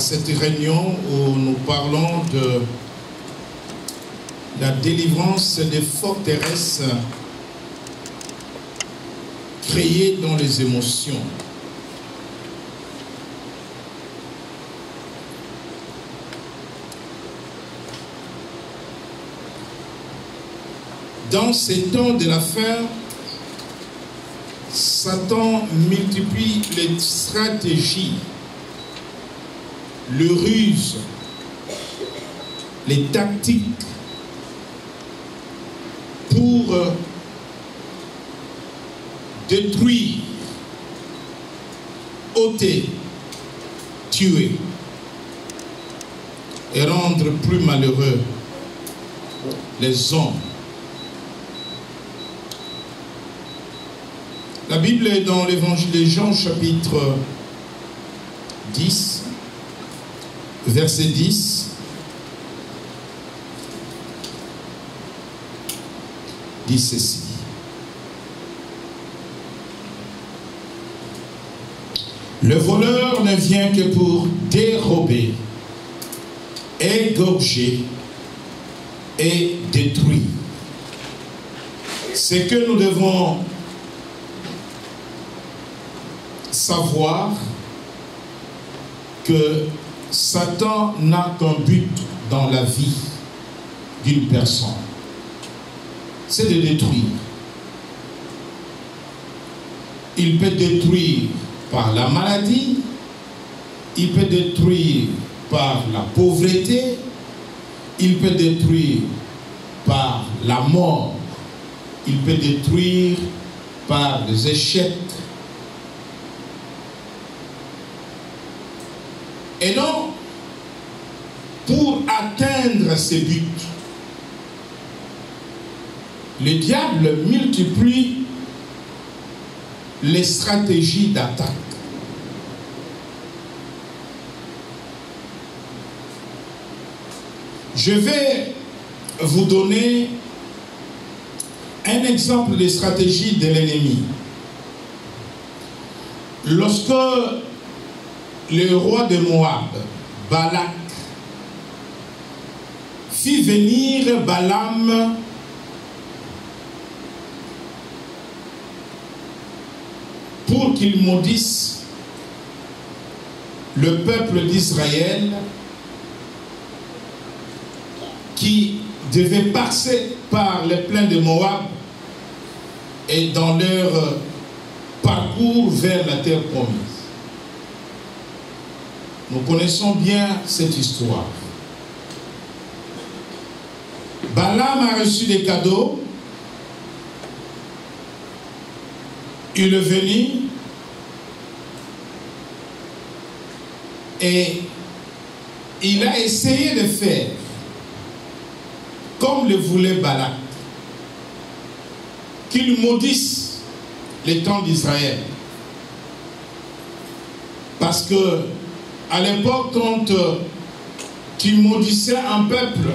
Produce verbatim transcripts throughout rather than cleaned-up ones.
cette réunion où nous parlons de la délivrance des forteresses créées dans les émotions. Dans ces temps de la fin, Satan multiplie les stratégies, les ruses, les tactiques pour détruire, ôter, tuer et rendre plus malheureux les hommes. La Bible est dans l'évangile de Jean, chapitre dix, verset dix. Dit ceci. Le voleur ne vient que pour dérober, égorger et détruire. C'est que nous devons savoir que Satan n'a qu'un but dans la vie d'une personne, c'est de détruire. Il peut détruire par la maladie, il peut détruire par la pauvreté, il peut détruire par la mort, il peut détruire par les échecs. Et donc, pour atteindre ces buts, le diable multiplie les stratégies d'attaque. Je vais vous donner un exemple de stratégie de l'ennemi. Lorsque le roi de Moab, Balak, fit venir Balaam pour qu'il maudisse le peuple d'Israël qui devait passer par les plains de Moab et dans leur parcours vers la terre promise. Nous connaissons bien cette histoire. Balaam a reçu des cadeaux. Il est venu et il a essayé de faire comme le voulait Balak, qu'il maudisse les temps d'Israël. Parce que à l'époque, quand euh, tu maudissais un peuple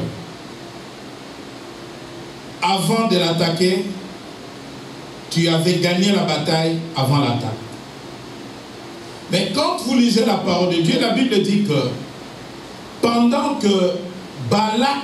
avant de l'attaquer, tu avais gagné la bataille avant l'attaque. Mais quand vous lisez la parole de Dieu, la Bible dit que pendant que Balak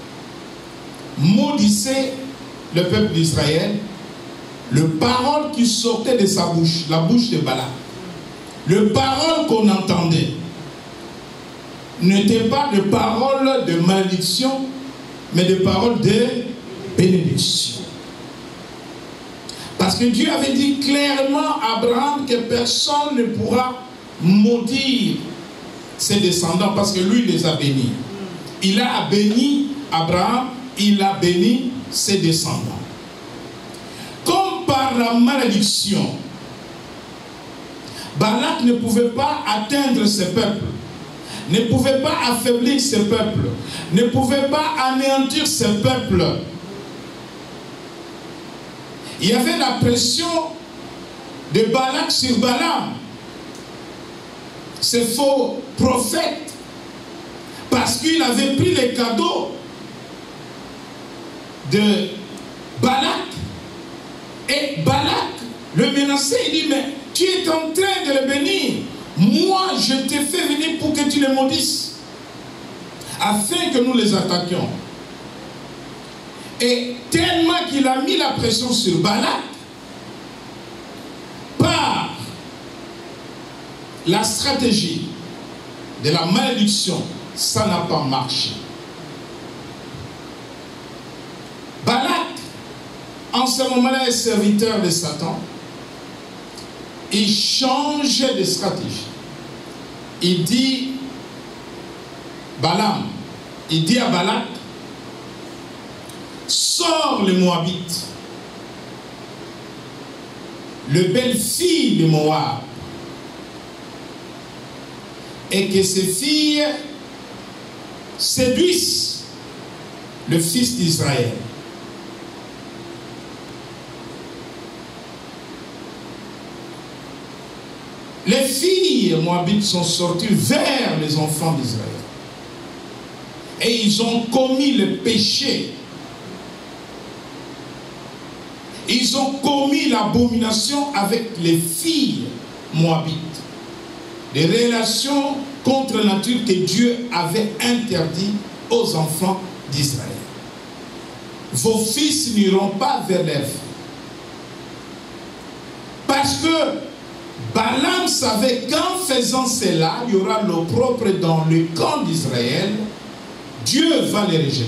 maudissait le peuple d'Israël, le parole qui sortait de sa bouche, la bouche de Balak, le parole qu'on entendait, n'était pas de paroles de malédiction, mais de paroles de bénédiction. Parce que Dieu avait dit clairement à Abraham que personne ne pourra maudire ses descendants parce que lui les a bénis. Il a béni Abraham, il a béni ses descendants. Comme par la malédiction, Balak ne pouvait pas atteindre ce peuple, ne pouvait pas affaiblir ce peuple, ne pouvait pas anéantir ce peuple. Il y avait la pression de Balak sur Balaam, ce faux prophète, parce qu'il avait pris les cadeaux de Balak, et Balak le menaçait. Il dit, mais tu es en train de le bénir, moi je t'ai fait venir pour que tu les maudisses, afin que nous les attaquions. Et tellement qu'il a mis la pression sur Balak, par la stratégie de la malédiction, ça n'a pas marché. Balak, en ce moment-là, est serviteur de Satan. Il change de stratégie. Il dit, Balaam, il dit à Balak, sors les Moabites, le belle-fille de Moab, et que ces filles séduisent le fils d'Israël. Les filles moabites sont sorties vers les enfants d'Israël. Et ils ont commis le péché. Ils ont commis l'abomination avec les filles moabites. Des relations contre nature que Dieu avait interdites aux enfants d'Israël. Vos fils n'iront pas vers leurs filles. Parce que Balaam savait qu'en faisant cela, il y aura l'opprobre dans le camp d'Israël. Dieu va les rejeter.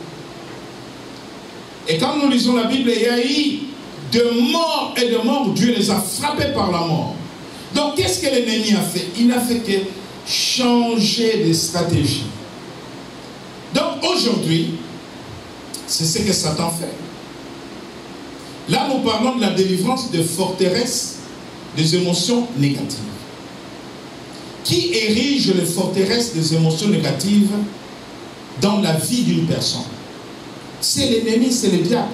Et quand nous lisons la Bible, il y a eu de mort et de mort, Dieu les a frappés par la mort. Donc qu'est-ce que l'ennemi a fait? Il n'a fait que changer de stratégie. Donc aujourd'hui, c'est ce que Satan fait. Là, nous parlons de la délivrance de forteresses des émotions négatives. Qui érige les forteresses des émotions négatives dans la vie d'une personne? C'est l'ennemi, c'est le diable.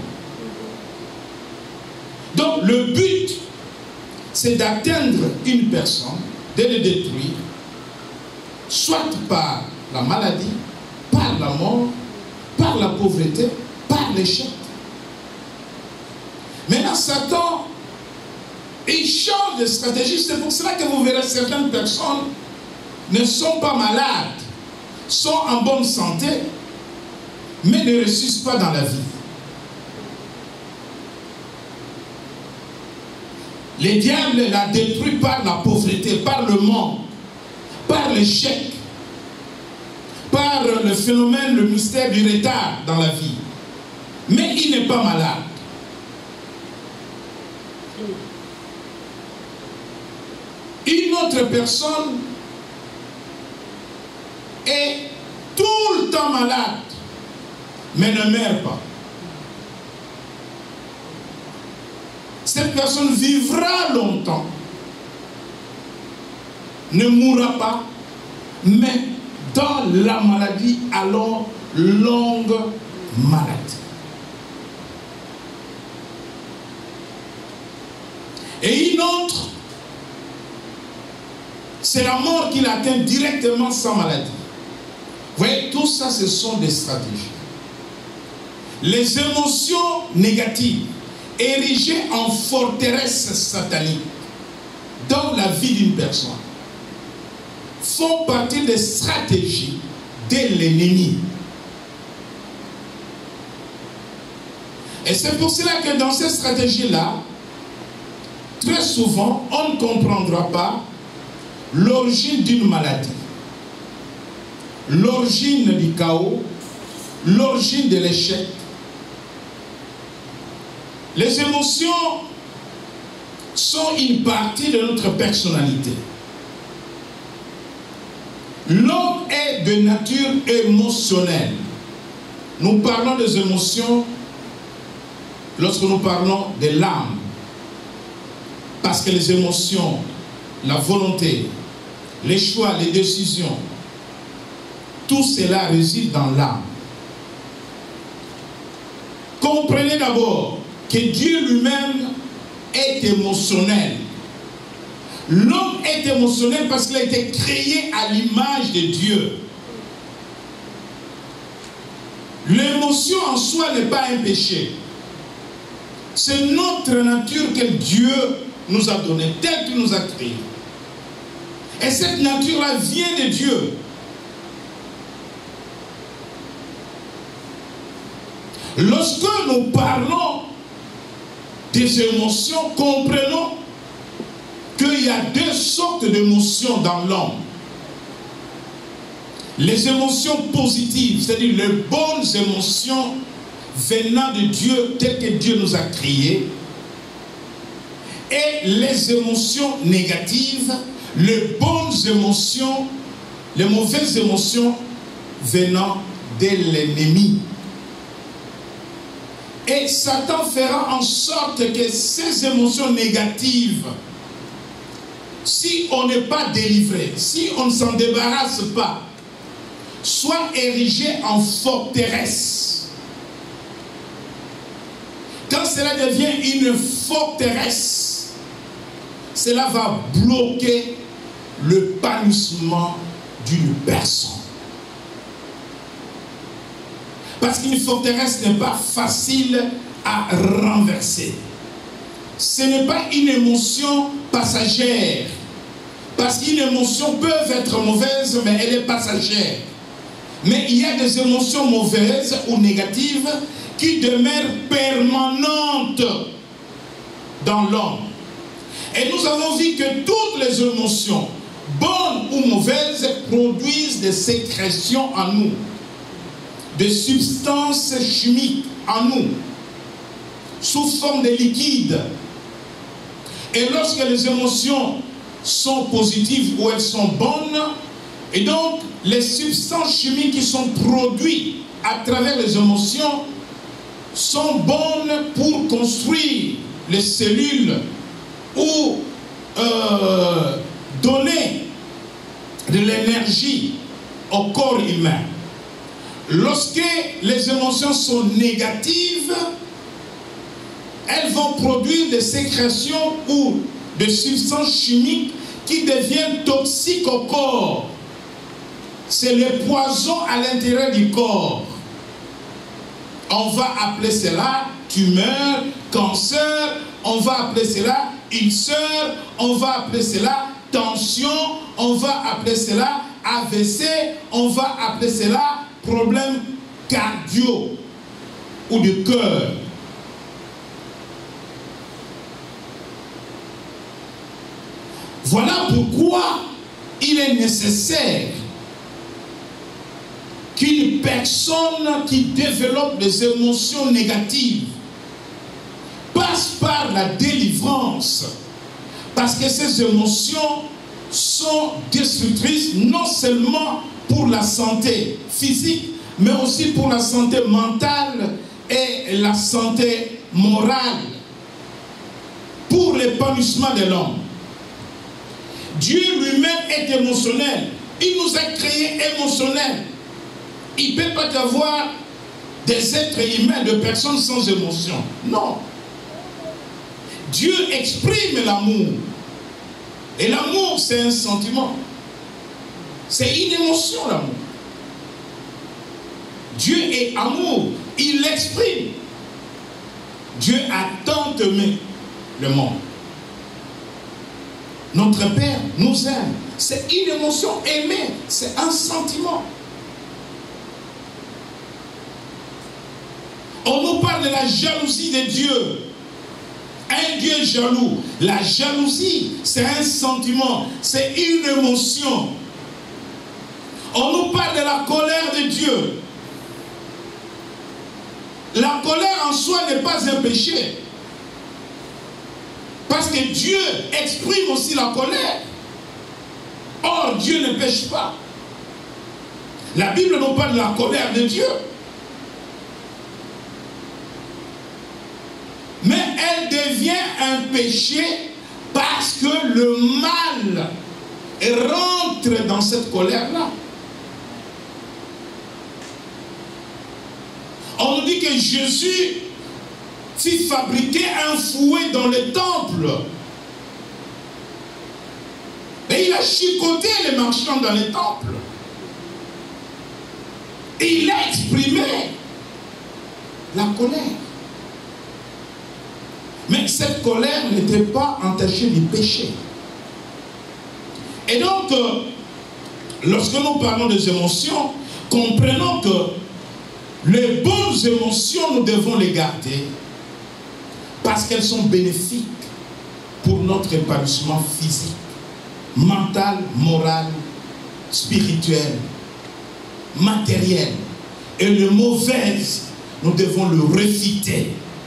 Donc le but, c'est d'atteindre une personne, de le détruire, soit par la maladie, par la mort, par la pauvreté, par l'échec. Maintenant, Satan, il change de stratégie. C'est pour cela que vous verrez certaines personnes ne sont pas malades, sont en bonne santé, mais ne réussissent pas dans la vie. Le diable l'a détruit par la pauvreté, par le manque, par l'échec, par le phénomène, le mystère du retard dans la vie. Mais il n'est pas malade. Une autre personne est tout le temps malade, mais ne meurt pas. Cette personne vivra longtemps, ne mourra pas, mais dans la maladie, alors longue maladie. Et une autre, c'est la mort qui l'atteint directement sans maladie. Vous voyez, tout ça, ce sont des stratégies. Les émotions négatives, érigées en forteresse satanique dans la vie d'une personne, font partie des stratégies de l'ennemi. Et c'est pour cela que dans ces stratégies-là, très souvent, on ne comprendra pas l'origine d'une maladie, l'origine du chaos, l'origine de l'échec. Les émotions sont une partie de notre personnalité. L'homme est de nature émotionnelle. Nous parlons des émotions lorsque nous parlons de l'âme. Parce que les émotions, la volonté, les choix, les décisions, tout cela réside dans l'âme. Comprenez d'abord que Dieu lui-même est émotionnel. L'homme est émotionnel parce qu'il a été créé à l'image de Dieu. L'émotion en soi n'est pas un péché. C'est notre nature que Dieu nous a donnée, telle qu'il nous a créé. Et cette nature-là vient de Dieu. Lorsque nous parlons des émotions, comprenons qu'il y a deux sortes d'émotions dans l'homme. Les émotions positives, c'est-à-dire les bonnes émotions venant de Dieu, telles que Dieu nous a créées, et les émotions négatives, les bonnes émotions, les mauvaises émotions venant de l'ennemi. Et Satan fera en sorte que ces émotions négatives, si on n'est pas délivré, si on ne s'en débarrasse pas, soient érigées en forteresse. Quand cela devient une forteresse, cela va bloquer le l'épanouissement d'une personne. Parce qu'une forteresse n'est pas facile à renverser. Ce n'est pas une émotion passagère. Parce qu'une émotion peut être mauvaise, mais elle est passagère. Mais il y a des émotions mauvaises ou négatives qui demeurent permanentes dans l'homme. Et nous avons vu que toutes les émotions, bonnes ou mauvaises, produisent des sécrétions en nous, des substances chimiques en nous, sous forme de liquide. Et lorsque les émotions sont positives ou elles sont bonnes, et donc les substances chimiques qui sont produites à travers les émotions sont bonnes pour construire les cellules ou euh, donner de l'énergie au corps humain. Lorsque les émotions sont négatives, elles vont produire des sécrétions ou des substances chimiques qui deviennent toxiques au corps. C'est le poison à l'intérieur du corps. On va appeler cela tumeur, cancer, on va appeler cela ulcère, on va appeler cela tension, on va appeler cela A V C, on va appeler cela problème cardio ou de cœur. Voilà pourquoi il est nécessaire qu'une personne qui développe des émotions négatives passe par la délivrance, parce que ces émotions sont destructrices non seulement pour la santé physique, mais aussi pour la santé mentale et la santé morale, pour l'épanouissement de l'homme. Dieu lui-même est émotionnel. Il nous a créés émotionnels. Il ne peut pas y avoir des êtres humains, de personnes sans émotion. Non. Dieu exprime l'amour. Et l'amour, c'est un sentiment. C'est une émotion, l'amour. Dieu est amour. Il l'exprime. Dieu a tant aimé le monde. Notre Père nous aime. C'est une émotion. Aimer, c'est un sentiment. On nous parle de la jalousie de Dieu. Un Dieu jaloux. La jalousie, c'est un sentiment. C'est une émotion. On nous parle de la colère de Dieu. La colère en soi n'est pas un péché. Parce que Dieu exprime aussi la colère. Or, Dieu ne pêche pas. La Bible nous parle de la colère de Dieu. Mais elle devient un péché parce que le mal rentre dans cette colère-là. On nous dit que Jésus fit fabriquer un fouet dans le temple. Et il a chicoté les marchands dans le temple. Et il a exprimé la colère. Mais cette colère n'était pas entachée du péché. Et donc, euh, lorsque nous parlons des émotions, comprenons que les bonnes émotions, nous devons les garder parce qu'elles sont bénéfiques pour notre épanouissement physique, mental, moral, spirituel, matériel. Et les mauvaises, nous devons le réfuter.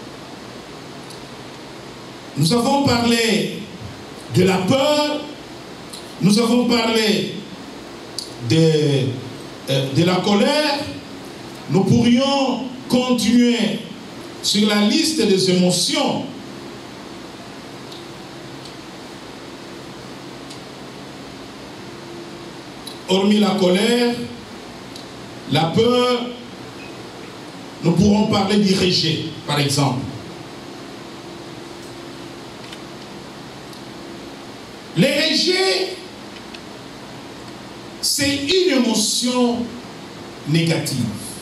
Nous avons parlé de la peur, nous avons parlé de, euh, de la colère. Nous pourrions continuer sur la liste des émotions. Hormis la colère, la peur, nous pourrons parler du rejet, par exemple. Les rejets, c'est une émotion négative.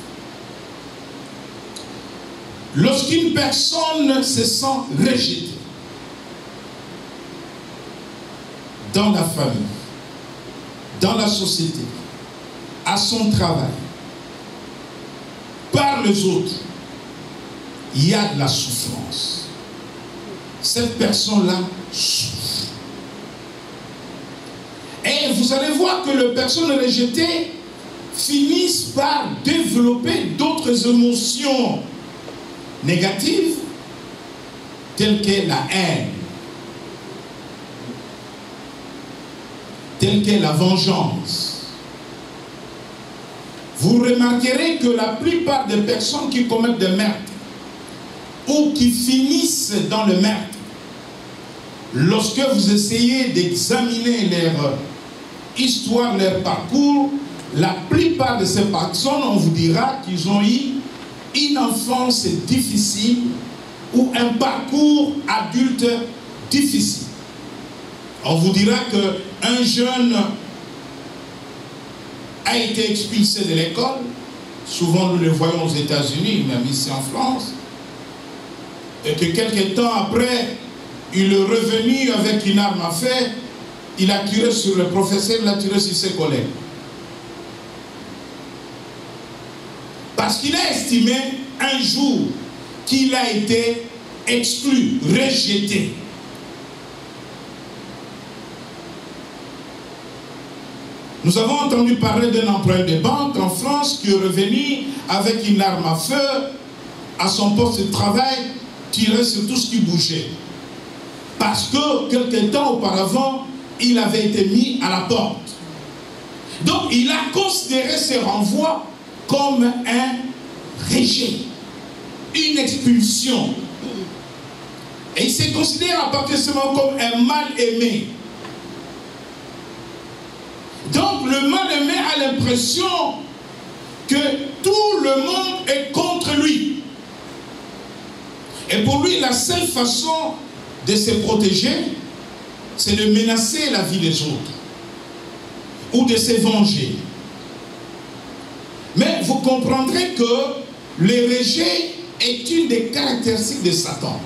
Lorsqu'une personne se sent rejetée dans la famille, dans la société, à son travail, par les autres, il y a de la souffrance. Cette personne-là souffre. Et vous allez voir que les personnes rejetées finissent par développer d'autres émotions négatives, telles que la haine, telle que la vengeance. Vous remarquerez que la plupart des personnes qui commettent des meurtres ou qui finissent dans le meurtre, lorsque vous essayez d'examiner leur histoire, leur parcours, la plupart de ces personnes, on vous dira qu'ils ont eu une enfance difficile ou un parcours adulte difficile. On vous dira qu'un jeune a été expulsé de l'école, souvent nous le voyons aux États-Unis, même ici en France, et que quelques temps après, il est revenu avec une arme à feu, il a tiré sur le professeur, il a tiré sur ses collègues. Parce qu'il a estimé un jour qu'il a été exclu, rejeté. Nous avons entendu parler d'un employé de banque en France qui est revenu avec une arme à feu à son poste de travail, tirer sur tout ce qui bougeait. Parce que quelque temps auparavant, il avait été mis à la porte. Donc il a considéré ce renvoi comme un rejet, une expulsion. Et il s'est considéré à partir de ce moment comme un mal-aimé. Donc le mal-aimé a l'impression que tout le monde est contre lui. Et pour lui, la seule façon de se protéger, c'est de menacer la vie des autres ou de se venger. Mais vous comprendrez que le rejet est une des caractéristiques de Satan.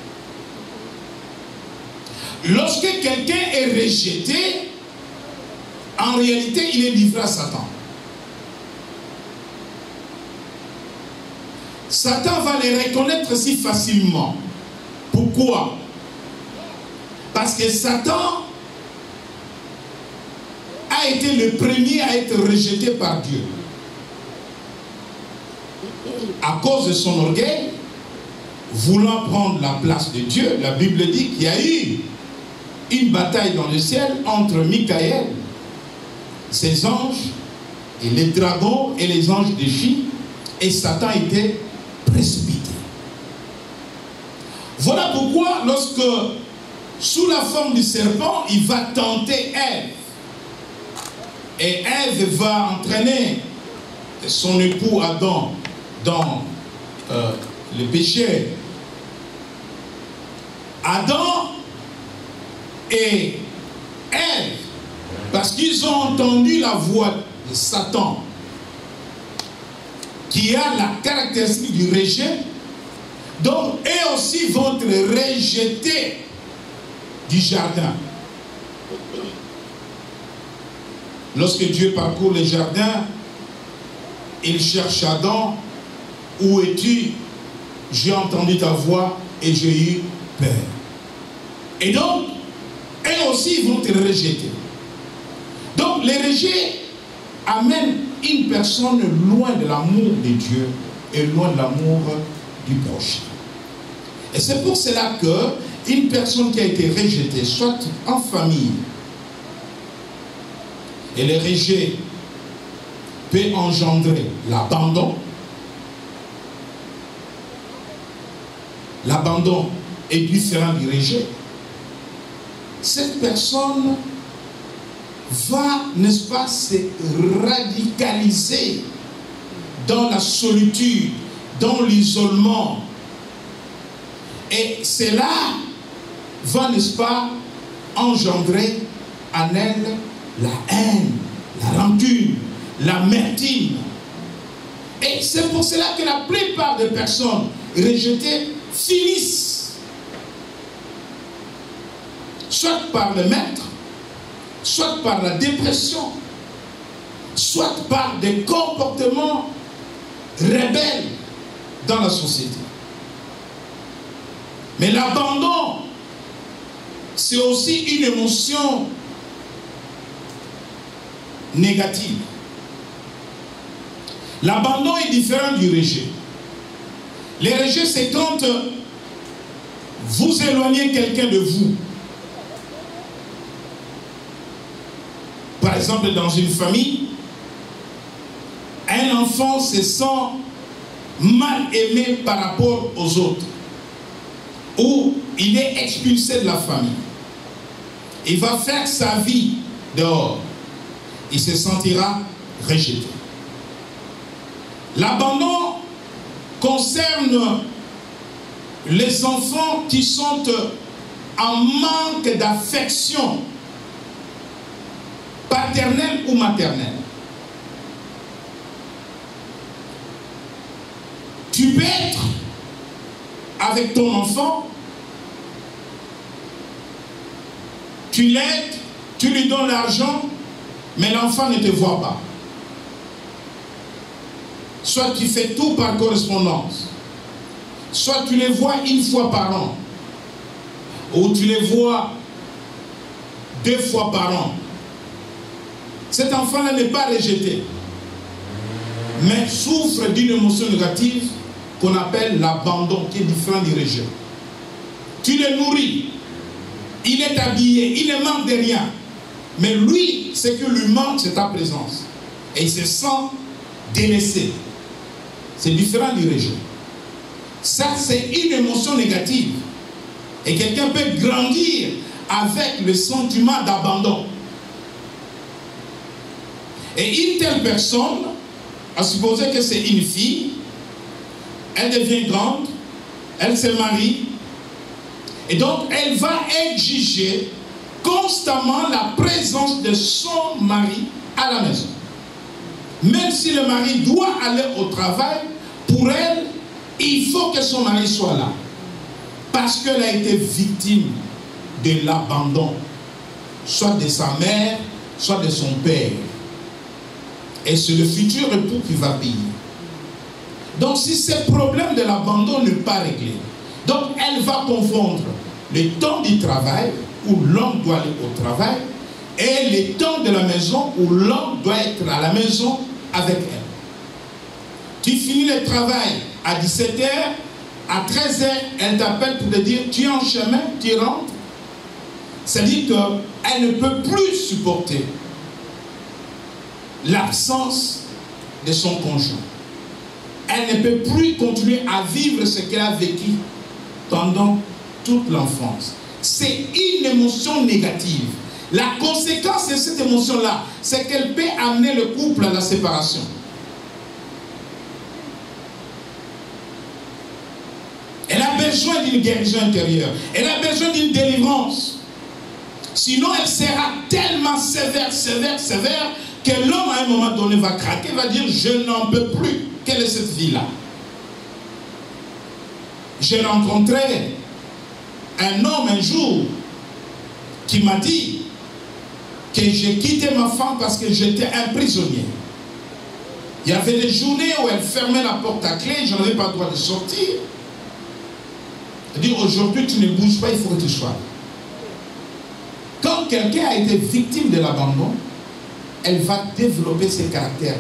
Lorsque quelqu'un est rejeté, en réalité, il est livré à Satan. Satan va les reconnaître si facilement. Pourquoi? Parce que Satan a été le premier à être rejeté par Dieu. À cause de son orgueil, voulant prendre la place de Dieu, la Bible dit qu'il y a eu une bataille dans le ciel entre Michael, ses anges, et les dragons et les anges de J, et Satan était précipité. Voilà pourquoi lorsque, sous la forme du serpent, il va tenter Ève, et Ève va entraîner son époux Adam dans euh, le péché. Adam et Ève, parce qu'ils ont entendu la voix de Satan, qui a la caractéristique du rejet, donc eux aussi vont être rejetés du jardin. Lorsque Dieu parcourt les jardins, il cherche Adam. Où es-tu? J'ai entendu ta voix et j'ai eu peur. Et donc, elles aussi vont te rejeter. Donc, le rejet amène une personne loin de l'amour de Dieu et loin de l'amour du prochain. Et c'est pour cela que une personne qui a été rejetée, soit en famille, et le rejet peut engendrer l'abandon. L'abandon est différent du rejet. Cette personne va, n'est-ce pas, se radicaliser dans la solitude, dans l'isolement. Et cela va, n'est-ce pas, engendrer en elle la haine, la rancune, l'amertume. Et c'est pour cela que la plupart des personnes rejetées finissent soit par le maître, soit par la dépression, soit par des comportements rebelles dans la société. Mais l'abandon, c'est aussi une émotion négative. L'abandon est différent du rejet. Le rejet, c'est quand vous éloignez quelqu'un de vous. Par exemple, dans une famille, un enfant se sent mal aimé par rapport aux autres, ou il est expulsé de la famille. Il va faire sa vie dehors. Il se sentira rejeté. L'abandon concerne les enfants qui sont en manque d'affection paternelle ou maternelle. Tu peux être avec ton enfant, tu l'aides, tu lui donnes l'argent, mais l'enfant ne te voit pas. Soit tu fais tout par correspondance, soit tu les vois une fois par an, ou tu les vois deux fois par an. Cet enfant-là n'est pas rejeté, mais souffre d'une émotion négative qu'on appelle l'abandon, qui est différent du rejet. Tu le nourris, il est habillé, il ne manque de rien, mais lui, ce que lui manque, c'est ta présence. Et il se sent délaissé. C'est différent du rejet. Ça, c'est une émotion négative. Et quelqu'un peut grandir avec le sentiment d'abandon. Et une telle personne, à supposer que c'est une fille, elle devient grande, elle se marie, et donc elle va exiger constamment la présence de son mari à la maison. Même si le mari doit aller au travail, pour elle, il faut que son mari soit là. Parce qu'elle a été victime de l'abandon, soit de sa mère, soit de son père. Et c'est le futur époux qui va payer. Donc si ce problème de l'abandon n'est pas réglé, donc elle va confondre le temps du travail, où l'homme doit aller au travail, et le temps de la maison, où l'homme doit être à la maison avec elle. Tu finis le travail à dix-sept heures, à treize heures, elle t'appelle pour te dire, tu es en chemin, tu rentres. C'est-à-dire qu'elle ne peut plus supporter l'absence de son conjoint. Elle ne peut plus continuer à vivre ce qu'elle a vécu pendant toute l'enfance. C'est une émotion négative. La conséquence de cette émotion-là, c'est qu'elle peut amener le couple à la séparation. Elle a besoin d'une guérison intérieure. Elle a besoin d'une délivrance. Sinon, elle sera tellement sévère, sévère, sévère, que l'homme à un moment donné va craquer, va dire, je n'en peux plus. Quelle est cette vie-là? J'ai rencontré un homme un jour qui m'a dit que j'ai quitté ma femme parce que j'étais un prisonnier. Il y avait des journées où elle fermait la porte à clé, je n'avais pas le droit de sortir. Elle dit, aujourd'hui tu ne bouges pas, il faut que tu sois. Quand quelqu'un a été victime de l'abandon, elle va développer ces caractères-là.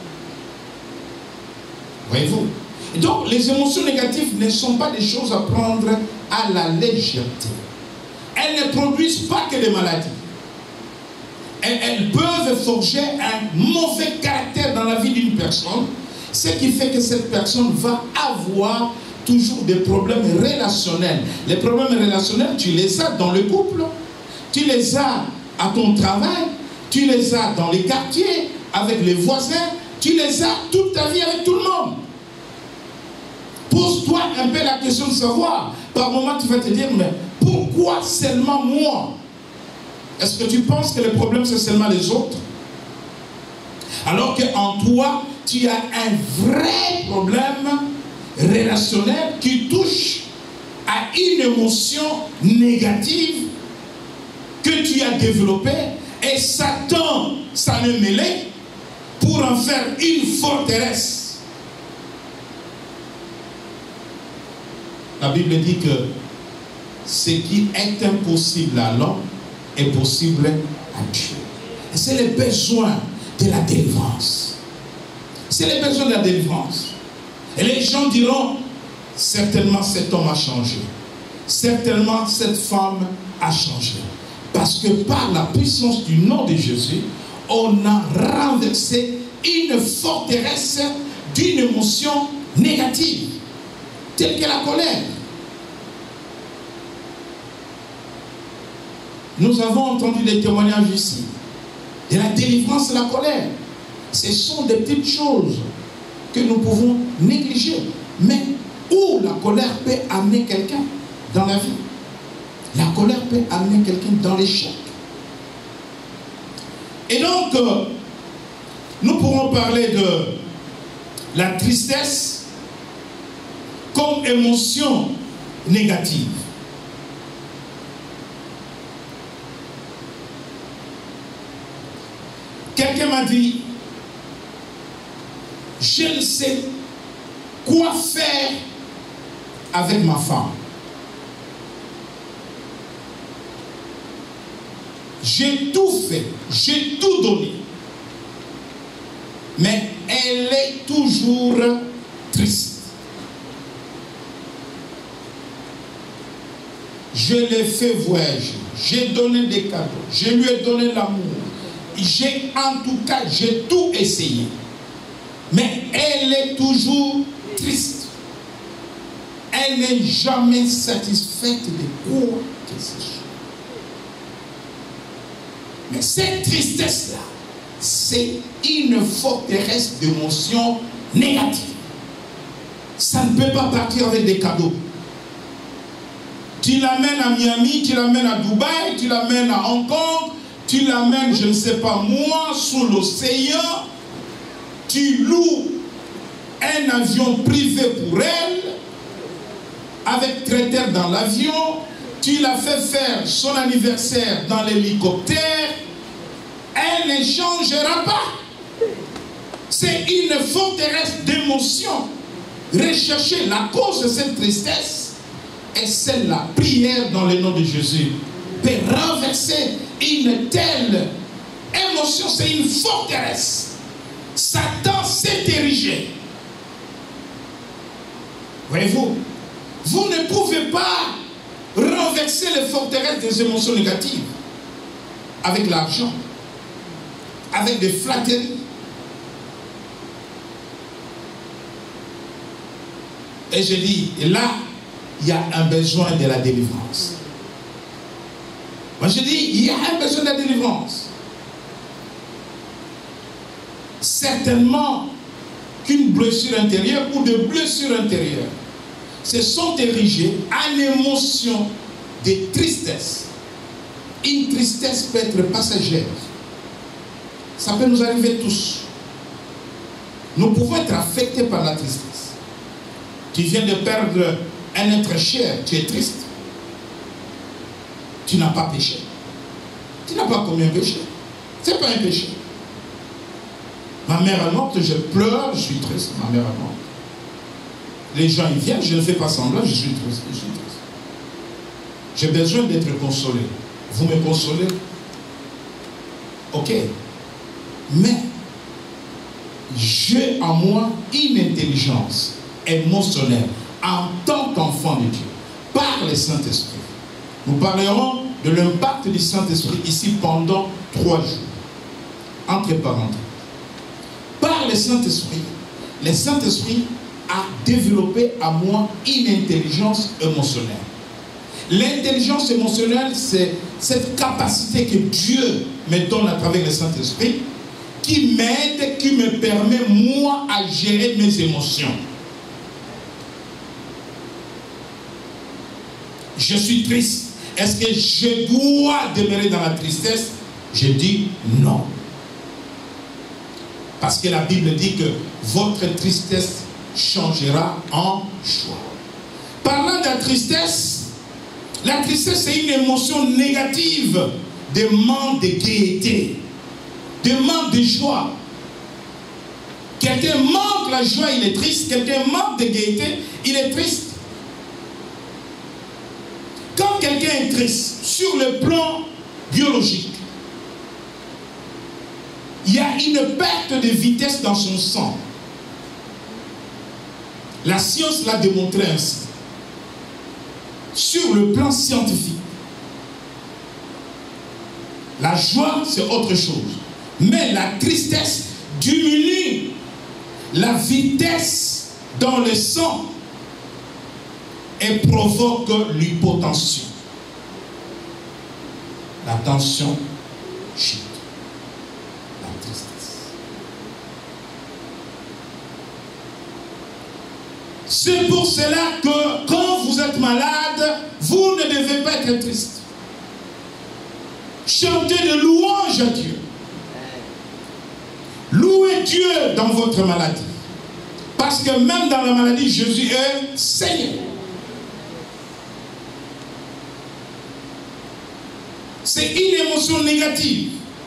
Voyez-vous? Et donc, les émotions négatives ne sont pas des choses à prendre à la légèreté. Elles ne produisent pas que des maladies. Elles, elles peuvent forger un mauvais caractère dans la vie d'une personne, ce qui fait que cette personne va avoir toujours des problèmes relationnels. Les problèmes relationnels, tu les as dans le couple, tu les as à ton travail, tu les as dans les quartiers, avec les voisins, tu les as toute ta vie avec tout le monde. Pose-toi un peu la question de savoir, par moment tu vas te dire, mais pourquoi seulement moi? Est-ce que tu penses que le problème c'est seulement les autres? Alors qu'en toi, tu as un vrai problème relationnel qui touche à une émotion négative que tu as développée et Satan s'en est mêlé pour en faire une forteresse. La Bible dit que ce qui est impossible à l'homme est possible à Dieu. Et c'est le besoin de la délivrance. C'est le besoin de la délivrance. Et les gens diront, certainement cet homme a changé. Certainement cette femme a changé. Parce que par la puissance du nom de Jésus, on a renversé une forteresse d'une émotion négative, telle que la colère. Nous avons entendu des témoignages ici de la délivrance de la colère. Ce sont des petites choses que nous pouvons négliger, mais où la colère peut amener quelqu'un dans la vie. La colère peut amener quelqu'un dans l'échec. Et donc, euh, nous pourrons parler de la tristesse comme émotion négative. Quelqu'un m'a dit, je ne sais quoi faire avec ma femme. J'ai tout fait, j'ai tout donné. Mais elle est toujours triste. Je l'ai fait voyager, j'ai donné des cadeaux, je lui ai donné l'amour. J'ai en tout cas, j'ai tout essayé. Mais elle est toujours triste. Elle n'est jamais satisfaite de quoi que ce soit. Mais cette tristesse-là, c'est une forteresse d'émotions négatives. Ça ne peut pas partir avec des cadeaux. Tu l'amènes à Miami, tu l'amènes à Dubaï, tu l'amènes à Hong Kong, tu l'amènes, je ne sais pas moi, sous l'océan, tu loues un avion privé pour elle, avec traiteur dans l'avion, tu l'as fait faire son anniversaire dans l'hélicoptère, elle ne changera pas. C'est une forteresse d'émotions. Rechercher la cause de cette tristesse et c'est la prière dans le nom de Jésus. Peut renverser une telle émotion, c'est une forteresse. Satan s'est érigé. Voyez-vous, vous ne pouvez pas renverser les forteresses des émotions négatives avec l'argent, avec des flatteries. Et je dis, et là, il y a un besoin de la délivrance. Moi je dis, il y a un besoin de la délivrance. Certainement qu'une blessure intérieure ou de blessures intérieures se sont érigées à l'émotion de tristesse. Une tristesse peut être passagère. Ça peut nous arriver tous. Nous pouvons être affectés par la tristesse. Tu viens de perdre un être cher, tu es triste. Tu n'as pas péché. Tu n'as pas commis un péché. Ce n'est pas un péché. Ma mère est morte, je pleure, je suis triste. Ma mère est morte. Les gens ils viennent, je ne fais pas semblant, je suis triste. Je suis triste. J'ai besoin d'être consolé. Vous me consolez? Ok. Mais j'ai en moi une intelligence émotionnelle en tant qu'enfant de Dieu, par le Saint-Esprit. Nous parlerons de l'impact du Saint-Esprit ici pendant trois jours. Entre parenthèses. Par le Saint-Esprit, le Saint-Esprit a développé à moi une intelligence émotionnelle. L'intelligence émotionnelle, c'est cette capacité que Dieu me donne à travers le Saint-Esprit qui m'aide, qui me permet, moi, à gérer mes émotions. Je suis triste. Est-ce que je dois demeurer dans la tristesse? Je dis non. Parce que la Bible dit que votre tristesse changera en joie. Parlant de la tristesse, la tristesse c'est une émotion négative de manque de gaieté, de manque de joie. Quelqu'un manque la joie, il est triste. Quelqu'un manque de gaieté, il est triste. Quand quelqu'un est triste, sur le plan biologique, il y a une perte de vitesse dans son sang. La science l'a démontré ainsi. Sur le plan scientifique, la joie, c'est autre chose. Mais la tristesse diminue la vitesse dans le sang et provoque l'hypotension. La tension chute. La tristesse. C'est pour cela que quand vous êtes malade, vous ne devez pas être triste. Chantez de louanges à Dieu. Louez Dieu dans votre maladie. Parce que même dans la maladie, Jésus est Seigneur. C'est une émotion négative.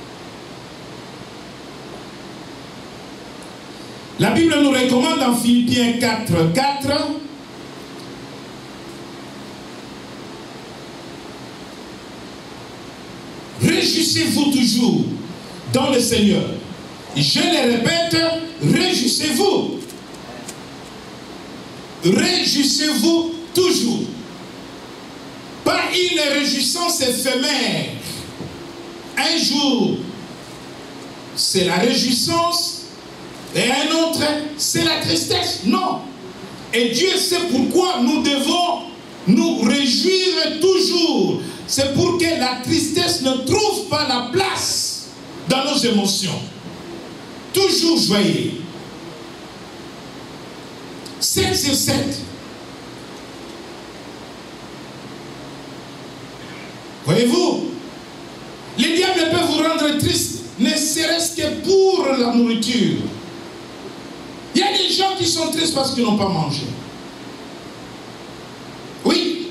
La Bible nous recommande dans Philippiens quatre, quatre réjouissez-vous toujours dans le Seigneur. Je le répète, réjouissez-vous. Réjouissez-vous toujours. Pas une réjouissance éphémère. Un jour, c'est la réjouissance et un autre, c'est la tristesse. Non. Et Dieu sait pourquoi nous devons nous réjouir toujours. C'est pour que la tristesse ne trouve pas la place dans nos émotions. Toujours joyeux. sept sur sept. Voyez-vous, les diables peuvent vous rendre triste, ne serait-ce que pour la nourriture. Il y a des gens qui sont tristes parce qu'ils n'ont pas mangé. Oui.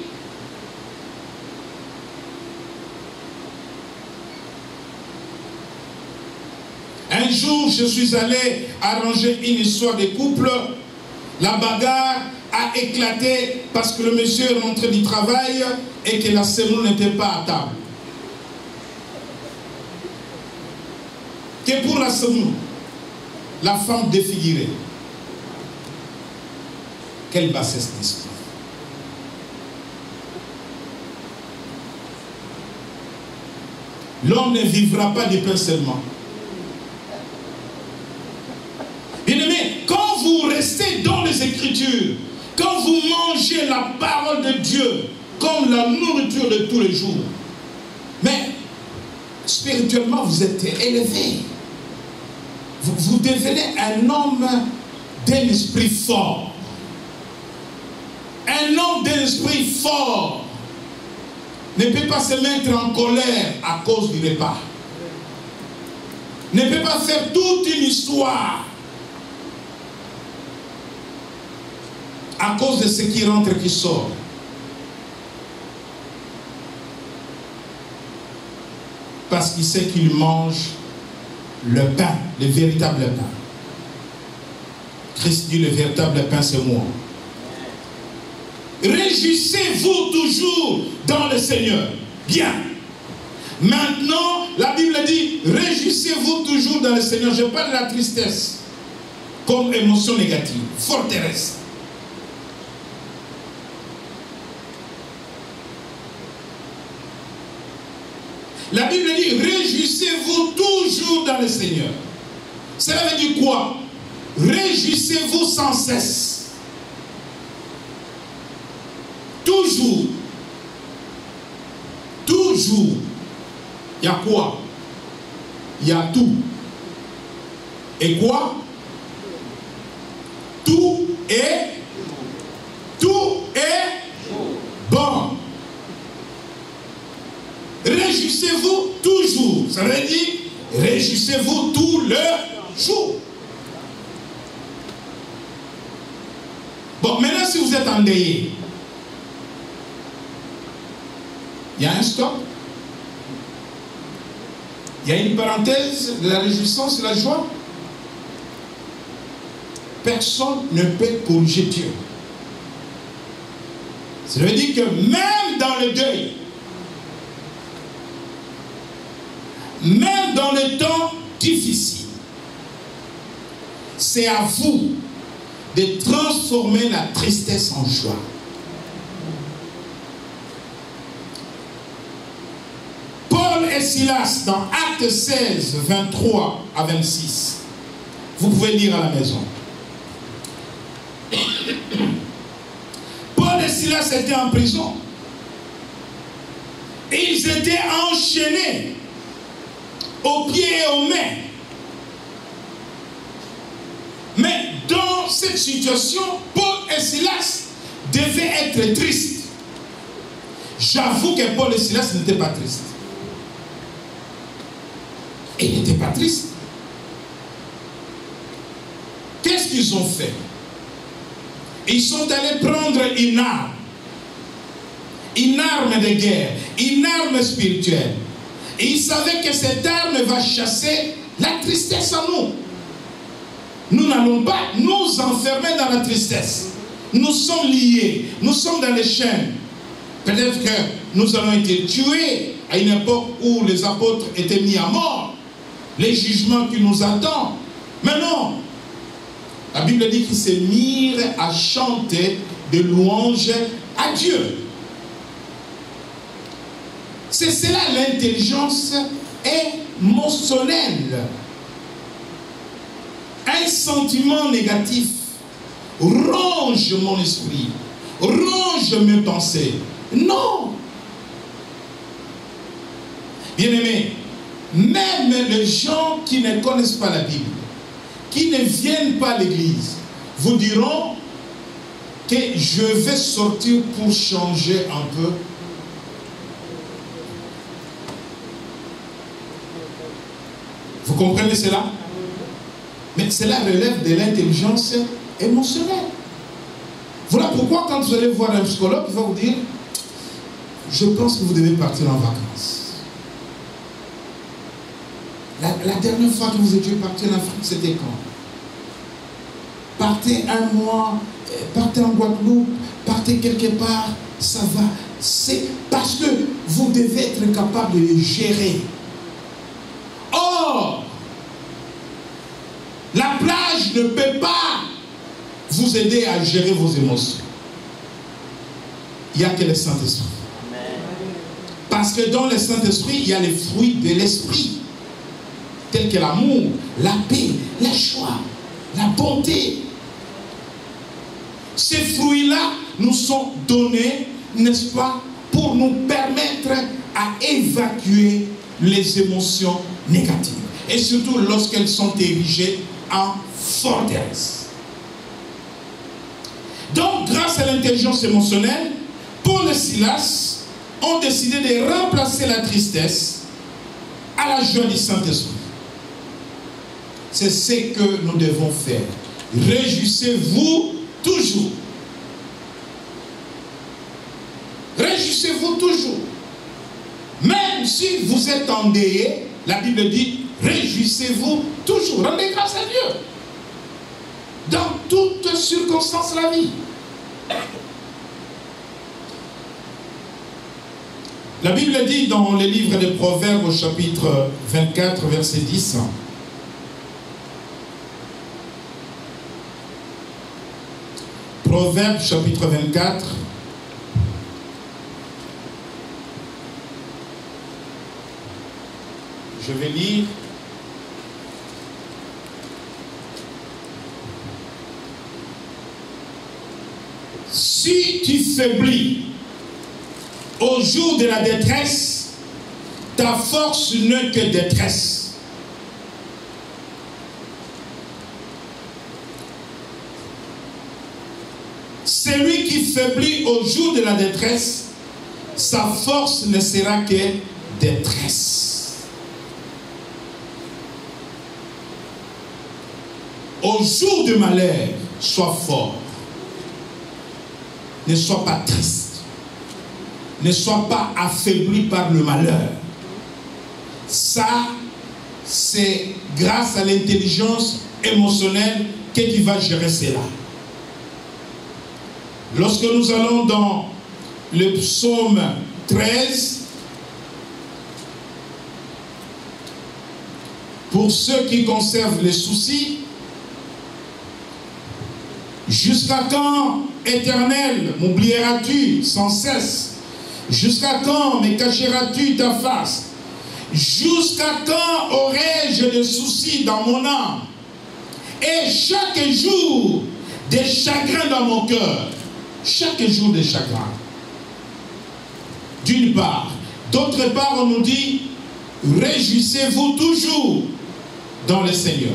Un jour, je suis allé arranger une histoire de couple. La bagarre a éclaté parce que le monsieur est rentré du travail et que la semoule n'était pas à table. Que pour la semoule, la femme défigurée. Quelle bassesse d'esprit. L'homme ne vivra pas du pain seulement. Bien-aimé, quand vous restez dans les Écritures, quand vous mangez la parole de Dieu comme la nourriture de tous les jours, mais spirituellement vous êtes élevé. Vous, vous devenez un homme d'un esprit fort. Un homme d'un esprit fort ne peut pas se mettre en colère à cause du repas. Ne peut pas faire toute une histoire à cause de ce qui rentre et qui sort. Parce qu'il sait qu'il mange le pain, le véritable pain. Christ dit, le véritable pain, c'est moi. Réjouissez-vous toujours dans le Seigneur. Bien. Maintenant, la Bible dit, réjouissez-vous toujours dans le Seigneur. Je parle de la tristesse comme émotion négative, forteresse. La Bible dit, réjouissez-vous toujours dans le Seigneur. Cela veut dire quoi? Réjouissez-vous sans cesse. Toujours. Toujours. Il y a quoi? Il y a tout. Et quoi? Tout est tout est bon. Réjouissez-vous toujours. Ça veut dire réjouissez-vous tout le jour. Bon, maintenant si vous êtes endeuillé, il y a un stop. Il y a une parenthèse de la réjouissance et la joie. Personne ne peut corriger Dieu. Ça veut dire que même dans le deuil, même dans les temps difficiles, c'est à vous de transformer la tristesse en joie. Paul et Silas, dans Actes seize, vingt-trois à vingt-six, vous pouvez lire à la maison. Paul et Silas étaient en prison. Et ils étaient enchaînés aux pieds et aux mains. Mais dans cette situation, Paul et Silas devaient être tristes. J'avoue que Paul et Silas n'étaient pas tristes. Et ils n'étaient pas tristes. Qu'est-ce qu'ils ont fait? Ils sont allés prendre une arme. Une arme de guerre. Une arme spirituelle. Et ils savaient que cette arme va chasser la tristesse en nous. Nous n'allons pas nous enfermer dans la tristesse. Nous sommes liés. Nous sommes dans les chaînes. Peut-être que nous avons été tués à une époque où les apôtres étaient mis à mort. Les jugements qui nous attendent. Mais non. La Bible dit qu'ils se mirent à chanter des louanges à Dieu. C'est cela l'intelligence émotionnelle. Un sentiment négatif ronge mon esprit, ronge mes pensées. Non. Bien-aimés, même les gens qui ne connaissent pas la Bible, qui ne viennent pas à l'église, vous diront que je vais sortir pour changer un peu. Vous comprenez cela? Mais cela relève de l'intelligence émotionnelle. Voilà pourquoi quand vous allez voir un psychologue, il va vous dire, je pense que vous devez partir en vacances. La, la dernière fois que vous étiez parti en Afrique, c'était quand? Partez un mois, partez en Guadeloupe, partez quelque part, ça va. C'est parce que vous devez être capable de les gérer. Or, la plage ne peut pas vous aider à gérer vos émotions. Il n'y a que le Saint-Esprit. Parce que dans le Saint-Esprit, il y a les fruits de l'Esprit. Tels que l'amour, la paix, la joie, la bonté. Ces fruits-là nous sont donnés, n'est-ce pas, pour nous permettre à évacuer les émotions négatives. Et surtout lorsqu'elles sont érigées en forteresse. Donc, grâce à l'intelligence émotionnelle, Paul et Silas ont décidé de remplacer la tristesse à la joie du Saint-Esprit. C'est ce que nous devons faire. Réjouissez-vous toujours. Réjouissez-vous toujours. Même si vous êtes endeuillé, la Bible dit, Réjouissez-vous toujours. Rendez grâce à Dieu. Dans toutes circonstances de la vie. La Bible dit dans le livre des Proverbes au chapitre vingt-quatre, verset dix. Proverbes chapitre vingt-quatre. Je vais lire. Si tu faiblis au jour de la détresse, ta force n'est que détresse. Celui qui faiblit au jour de la détresse, sa force ne sera que détresse. Au jour du malheur, sois fort. Ne sois pas triste. Ne sois pas affaibli par le malheur. Ça, c'est grâce à l'intelligence émotionnelle que tu vas gérer cela. Lorsque nous allons dans le psaume treize, pour ceux qui conservent les soucis, jusqu'à quand, Éternel, m'oublieras-tu sans cesse? Jusqu'à quand me cacheras-tu ta face? Jusqu'à quand aurai-je des soucis dans mon âme? Et chaque jour, des chagrins dans mon cœur. Chaque jour, des chagrins. D'une part. D'autre part, on nous dit, réjouissez-vous toujours dans le Seigneur.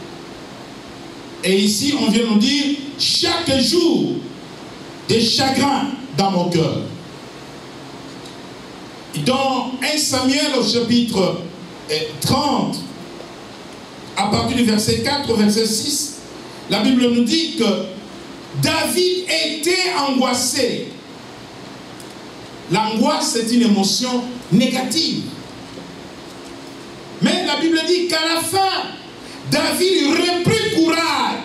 Et ici, on vient nous dire, chaque jour, des chagrins dans mon cœur. Dans un Samuel au chapitre trente, à partir du verset quatre au verset six, la Bible nous dit que David était angoissé. L'angoisse, c'est une émotion négative. Mais la Bible dit qu'à la fin, David reprit courage.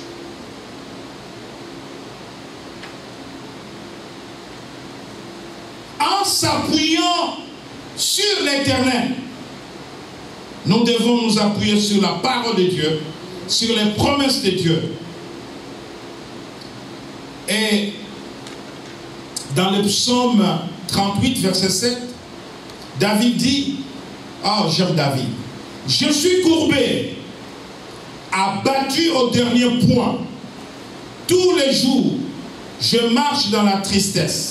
En s'appuyant sur l'Éternel. Nous devons nous appuyer sur la parole de Dieu, sur les promesses de Dieu. Et dans le psaume trente-huit, verset sept, David dit, oh j'aime David, je suis courbé, abattu au dernier point. Tous les jours, je marche dans la tristesse.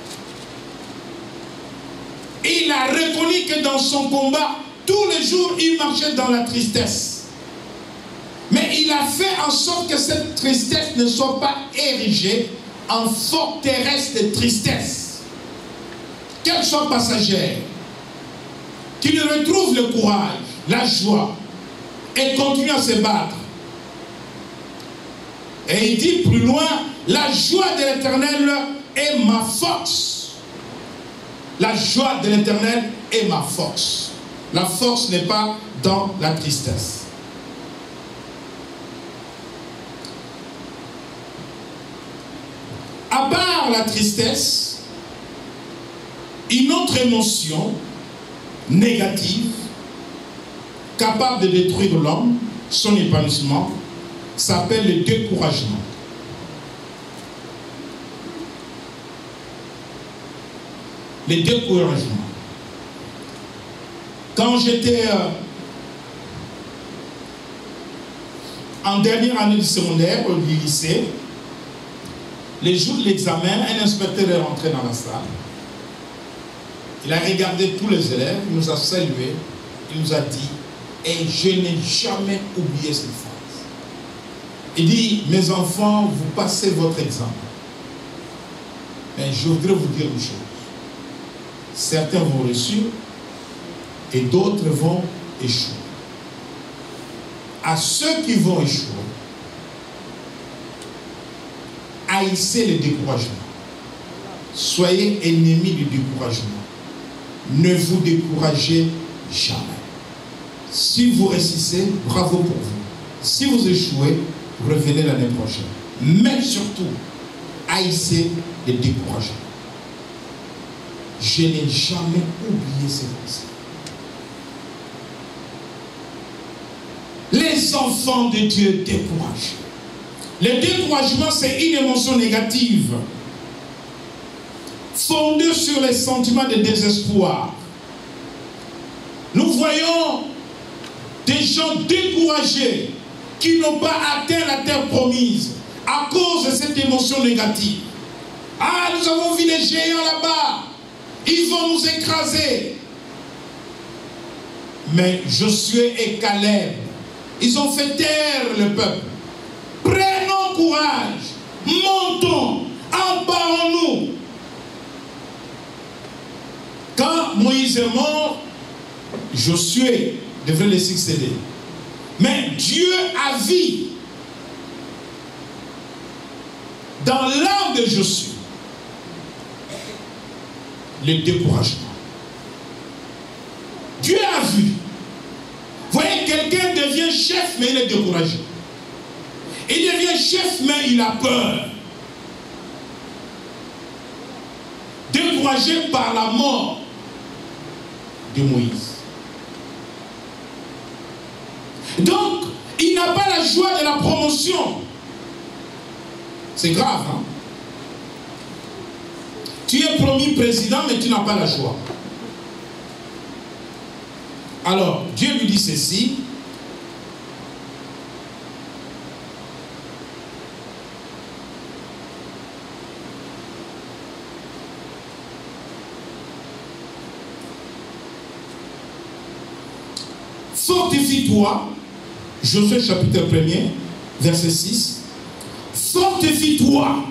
Il a reconnu que dans son combat, tous les jours, il marchait dans la tristesse. Mais il a fait en sorte que cette tristesse ne soit pas érigée en forteresse de tristesse. Qu'elle soit passagère. Qu'il retrouve le courage, la joie, et continue à se battre. Et il dit plus loin, la joie de l'Éternel est ma force. La joie de l'Éternel est ma force. La force n'est pas dans la tristesse. À part la tristesse, une autre émotion négative, capable de détruire l'homme, son épanouissement, s'appelle le découragement. Le découragement. Quand j'étais euh, en dernière année du secondaire, au lycée, les jours de l'examen, un inspecteur est rentré dans la salle. Il a regardé tous les élèves, il nous a salués, il nous a dit, et je n'ai jamais oublié cette phrase. Il dit, mes enfants, vous passez votre examen. Mais je voudrais vous dire une chose. Certains vont réussir et d'autres vont échouer. À ceux qui vont échouer, haïssez le découragement. Soyez ennemis du découragement. Ne vous découragez jamais. Si vous réussissez, bravo pour vous. Si vous échouez, revenez l'année prochaine. Mais surtout, haïssez les découragements. Je n'ai jamais oublié ces conseils. Les enfants de Dieu découragent. Le découragement, c'est une émotion négative fondée sur les sentiments de désespoir. Nous voyons des gens découragés qui n'ont pas atteint la terre promise à cause de cette émotion négative. Ah, nous avons vu les géants là-bas. Ils vont nous écraser. Mais Josué et Caleb, ils ont fait taire le peuple. Prenons courage. Montons. Emparons-nous. Quand Moïse est mort, Josué devrait le succéder. Mais Dieu a vu dans l'âme de Josué le découragement. Dieu a vu. Voyez, quelqu'un devient chef, mais il est découragé. Il devient chef, mais il a peur. Découragé par la mort de Moïse. Donc, il n'a pas la joie de la promotion. C'est grave, hein? Tu es promu président, mais tu n'as pas la joie. Alors, Dieu lui dit ceci. Fortifie-toi, Josué chapitre premier, verset six. Fortifie-toi.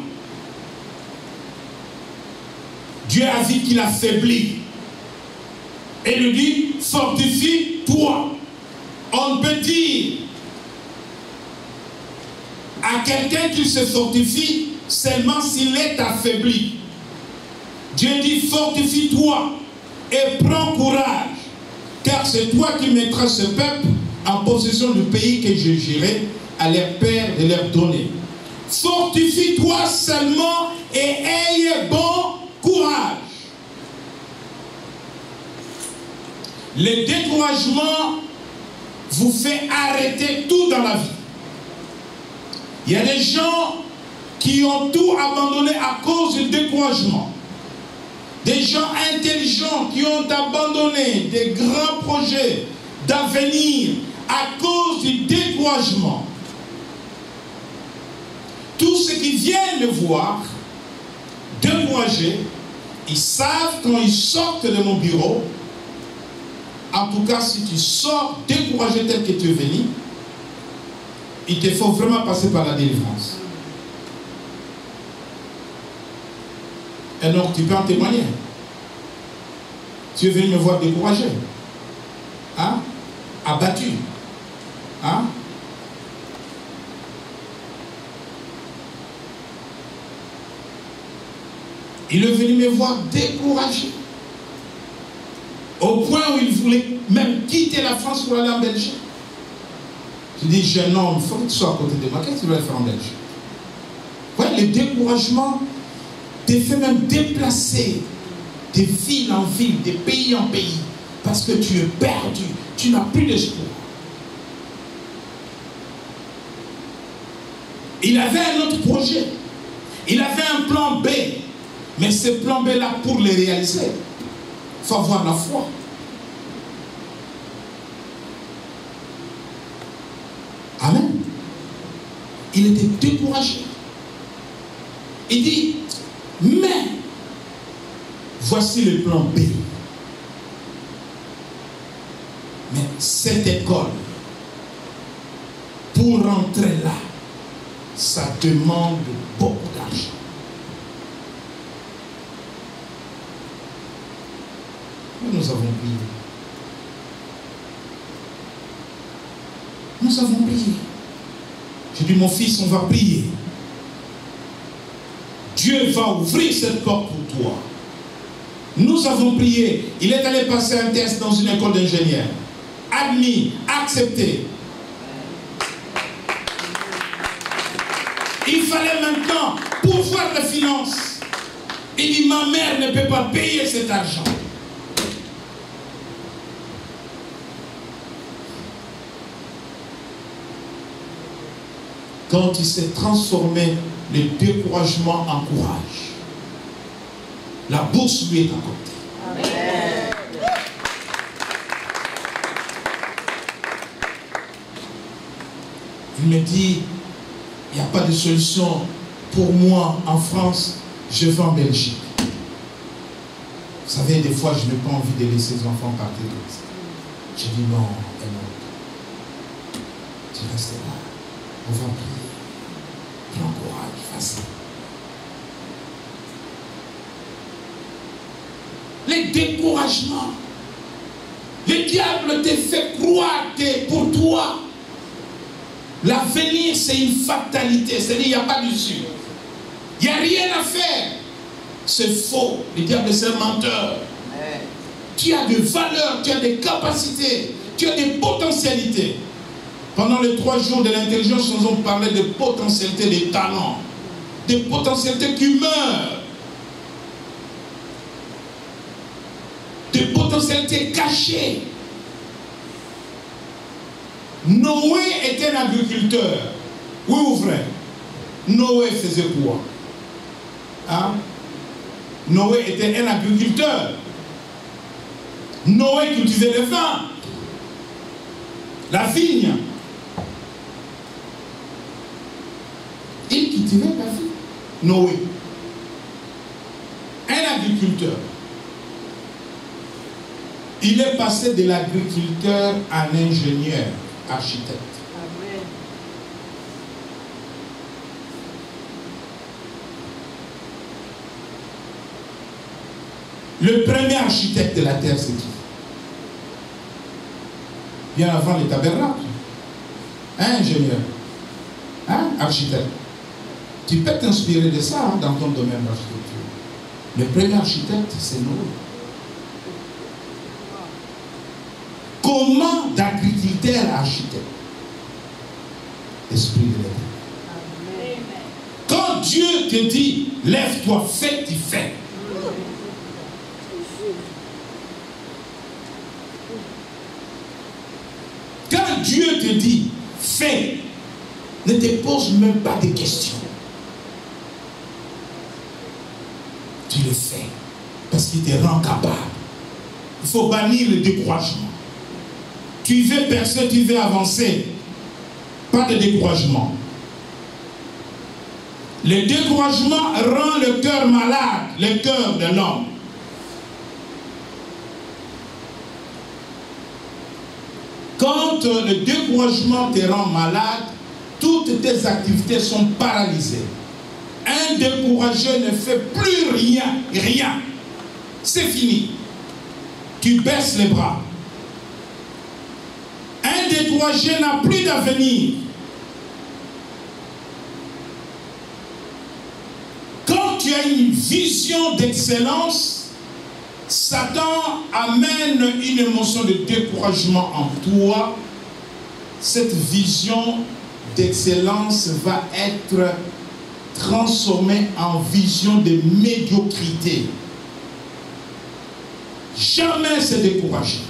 Dieu a vu qu'il a faibli. Et lui dit, fortifie-toi. On peut dire à quelqu'un qui se fortifie seulement s'il est affaibli. Dieu dit, fortifie-toi et prends courage. Car c'est toi qui mettras ce peuple en possession du pays que je jurerai à leurs pères de leur donner. Fortifie-toi seulement et ayez bon courage. Le découragement vous fait arrêter tout dans la vie. Il y a des gens qui ont tout abandonné à cause du découragement. Des gens intelligents qui ont abandonné des grands projets d'avenir à cause du découragement. Tous ceux qui viennent le voir, découragés, ils savent quand ils sortent de mon bureau, en tout cas si tu sors découragé tel que tu es venu, il te faut vraiment passer par la délivrance. Et donc tu peux en témoigner. Tu es venu me voir découragé, hein? Abattu, hein? Il est venu me voir découragé, au point où il voulait même quitter la France pour aller en Belgique. Je dis, jeune homme, il faut que tu sois à côté de moi. Qu'est-ce que tu vas faire en Belgique? Ouais, le découragement te fait même déplacer de ville en ville, de pays en pays, parce que tu es perdu, tu n'as plus d'espoir. Il avait un autre projet, il avait un plan B, mais ce plan B-là, pour le réaliser, il faut avoir la foi. Amen. Il était découragé. Il dit, mais voici le plan B. Mais cette école, pour rentrer là, ça demande beaucoup d'argent. Mais nous avons prié. Nous avons prié. J'ai dit, mon fils, on va prier. Dieu va ouvrir cette porte pour toi. Nous avons prié. Il est allé passer un test dans une école d'ingénieurs. admis, accepté. Il fallait maintenant pouvoir de finances. Il dit, ma mère ne peut pas payer cet argent. Quand il s'est transformé, le découragement en courage. La bourse lui est accordée. Amen. Il me dit, il n'y a pas de solution pour moi en France, je vais en Belgique. Vous savez, des fois, je n'ai pas envie de laisser les enfants partir comme ça. Je dis non, et non. Tu restes là, on va prier. Prends courage, vas-y. Les découragements. Le diable te fait croire que pour toi, l'avenir c'est une fatalité. C'est-à-dire qu'il n'y a pas d'issue. Il n'y a rien à faire. C'est faux. Le diable c'est un menteur. Ouais. Tu as des valeurs, tu as des capacités, tu as des potentialités. Pendant les trois jours de l'intelligence, nous avons parlé de potentialités, des talents, des potentialités qui meurent, des potentialités cachées. Noé était un agriculteur. Oui ou vrai? Noé faisait quoi? Hein? Noé était un agriculteur. Noé cultivait le vin, la vigne. Il cultivait la vigne. Noé, un agriculteur. Il est passé de l'agriculteur à un ingénieur, architecte. Amen. Le premier architecte de la terre, c'est qui? Bien avant les tabernacles. Hein, ingénieur? Hein, architecte? Tu peux t'inspirer de ça hein, dans ton domaine d'architecture. Le premier architecte, c'est Noé. Comment d'agriculteur à architecte? Esprit de l'éternel. Quand Dieu te dit, lève-toi, fais, tu fais. Quand Dieu te dit, fais, ne te pose même pas de questions. Tu le fais parce qu'il te rend capable. Il faut bannir le découragement. Tu veux percer, tu veux avancer. Pas de découragement. Le découragement rend le cœur malade, le cœur de l'homme. Quand le découragement te rend malade, toutes tes activités sont paralysées. Un découragé ne fait plus rien, rien. C'est fini. Tu baisses les bras. Un découragé n'a plus d'avenir. Quand tu as une vision d'excellence, Satan amène une émotion de découragement en toi. Cette vision d'excellence va être transformée en vision de médiocrité. Jamais se décourager.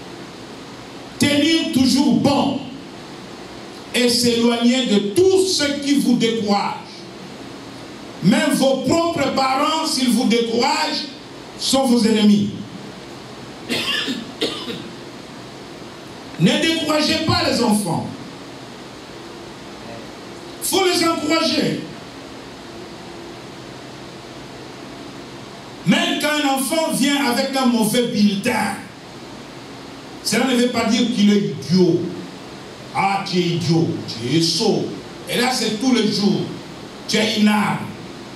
Tenir toujours bon et s'éloigner de tout ce qui vous décourage. Même vos propres parents, s'ils vous découragent, sont vos ennemis. Ne découragez pas les enfants. Il faut les encourager. Même quand un enfant vient avec un mauvais bulletin, cela ne veut pas dire qu'il est idiot. Ah, tu es idiot, tu es sot. Et là, c'est tous les jours. Tu as une arme.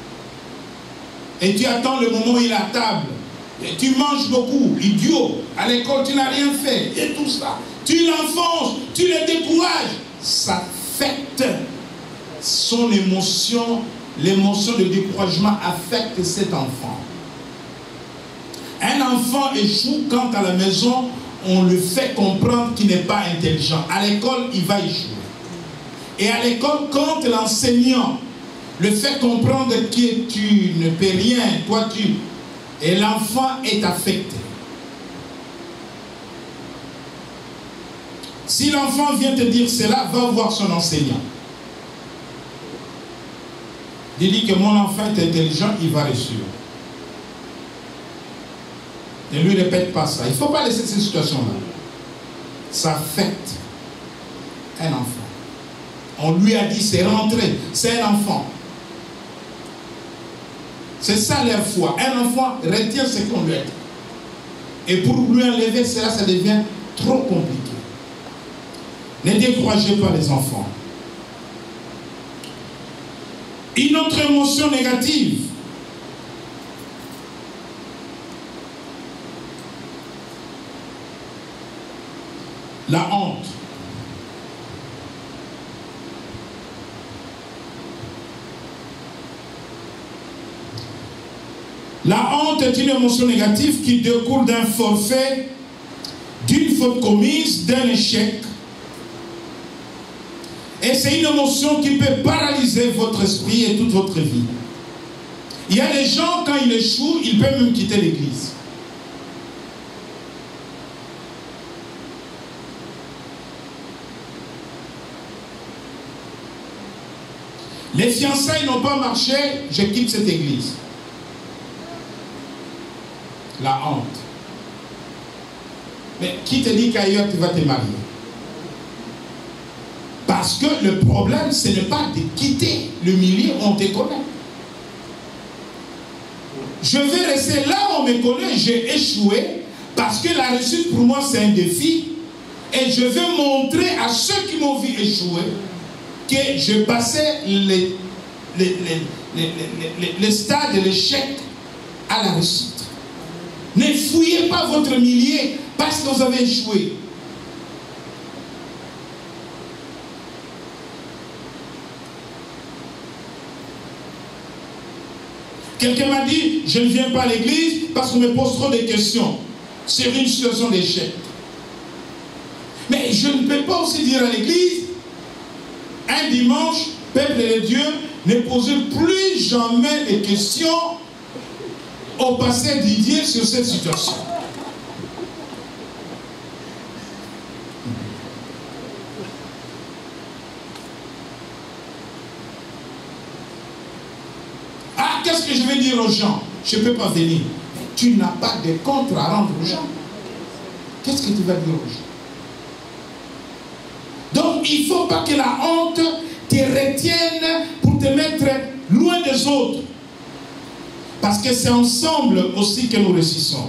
Et tu attends le moment où il est à table. Et tu manges beaucoup, idiot. À l'école, tu n'as rien fait. Et tout ça. Tu l'enfonces, tu le décourages. Ça affecte son émotion. L'émotion de découragement affecte cet enfant. Un enfant échoue quand à la maison, on le fait comprendre qu'il n'est pas intelligent. À l'école, il va échouer. Et à l'école, quand l'enseignant le fait comprendre que tu ne peux rien, toi tu... Et l'enfant est affecté. Si l'enfant vient te dire cela, va voir son enseignant. Il dit que mon enfant est intelligent, il va réussir. Ne lui répète pas ça. Il ne faut pas laisser cette situation-là. Ça affecte un enfant. On lui a dit c'est rentré, c'est un enfant. C'est ça leur foi. Un enfant retient ce qu'on lui a dit. Et pour lui enlever cela, ça devient trop compliqué. Ne découragez pas les enfants. Une autre émotion négative. La honte. La honte est une émotion négative qui découle d'un forfait, d'une faute commise, d'un échec. Et c'est une émotion qui peut paralyser votre esprit et toute votre vie. Il y a des gens, quand ils échouent, ils peuvent même quitter l'église. Les fiançailles n'ont pas marché, je quitte cette église. La honte. Mais qui te dit qu'ailleurs tu vas te marier? Parce que le problème, ce n'est pas de quitter le milieu, on te connaît. Je vais rester là où on me connaît, j'ai échoué, parce que la réussite pour moi c'est un défi, et je vais montrer à ceux qui m'ont vu échouer que je passais les, les, les, les, les, les stades de l'échec à la réussite. Ne fouillez pas votre milieu parce que vous avez échoué. Quelqu'un m'a dit, je ne viens pas à l'église parce qu'on me pose trop de questions sur une situation d'échec. Mais je ne peux pas aussi dire à l'église, un dimanche, peuple de Dieu, ne posez plus jamais de questions au pasteur Didier sur cette situation. Ah, qu'est-ce que je vais dire aux gens? Je ne peux pas venir. Tu n'as pas de compte à rendre aux gens. Qu'est-ce que tu vas dire aux gens? Donc, il ne faut pas que la honte te retienne pour te mettre loin des autres. Parce que c'est ensemble aussi que nous réussissons.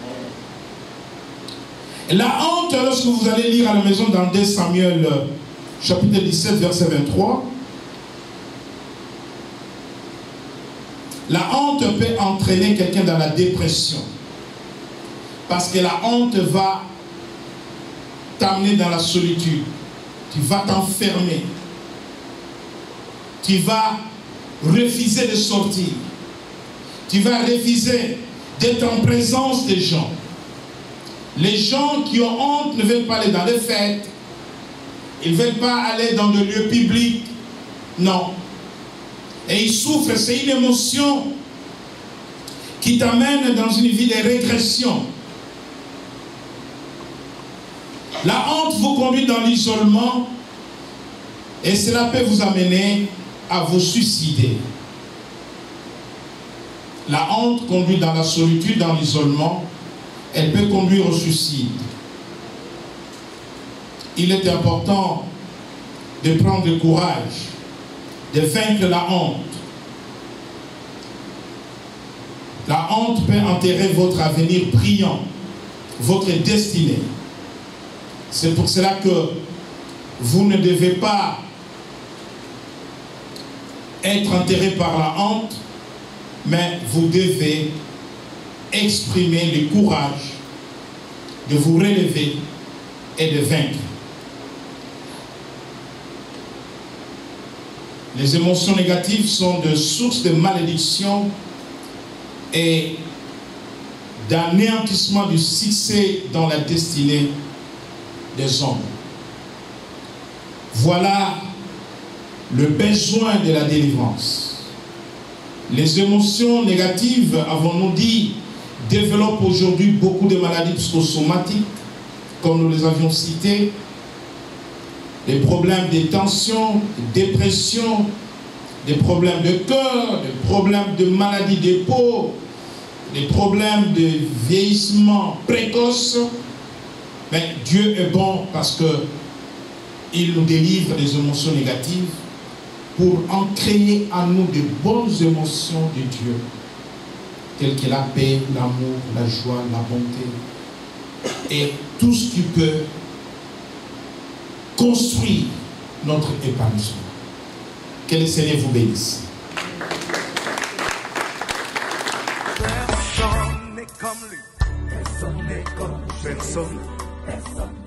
La honte, lorsque vous allez lire à la maison dans deux Samuel, chapitre dix-sept, verset vingt-trois, la honte peut entraîner quelqu'un dans la dépression. Parce que la honte va t'amener dans la solitude. Tu vas t'enfermer. Tu vas refuser de sortir. Tu vas refuser d'être en présence des gens. Les gens qui ont honte ne veulent pas aller dans les fêtes. Ils ne veulent pas aller dans le lieu public. Non. Et ils souffrent. C'est une émotion qui t'amène dans une vie de régression. La honte vous conduit dans l'isolement et cela peut vous amener à vous suicider. La honte conduit dans la solitude, dans l'isolement. Elle peut conduire au suicide. Il est important de prendre le courage, de vaincre la honte. La honte peut enterrer votre avenir brillant, votre destinée. C'est pour cela que vous ne devez pas être enterré par la honte, mais vous devez exprimer le courage de vous relever et de vaincre. Les émotions négatives sont de sources de malédiction et d'anéantissement du succès dans la destinée des hommes. Voilà le besoin de la délivrance. Les émotions négatives, avons-nous dit, développent aujourd'hui beaucoup de maladies psychosomatiques, comme nous les avions citées, des problèmes de tension, de dépression, des problèmes de cœur, des problèmes de maladies de peau, des problèmes de vieillissement précoce. Mais Dieu est bon parce qu'il nous délivre des émotions négatives pour en créer en nous de bonnes émotions de Dieu, telles que la paix, l'amour, la joie, la bonté et tout ce qui peut construire notre épanouissement. Que le Seigneur vous bénisse. Personne n'est comme lui. Personne n'est comme lui. Personne. Personne.